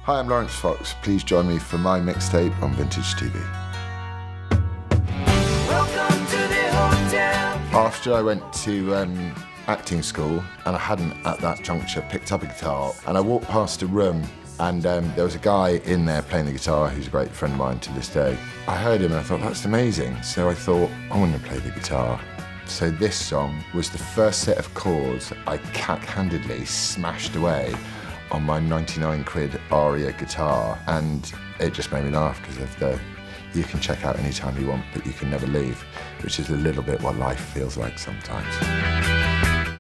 Hi, I'm Laurence Fox. Please join me for my mixtape on Vintage TV. Welcome to the hotel. After I went to acting school, and I hadn't at that juncture picked up a guitar, and I walked past a room and there was a guy in there playing the guitar who's a great friend of mine to this day. I heard him and I thought, that's amazing. So I thought, I want to play the guitar. So this song was the first set of chords I cack-handedly smashed away on my 99 quid Aria guitar, and it just made me laugh because of the you can check out anytime you want, but you can never leave, which is a little bit what life feels like sometimes.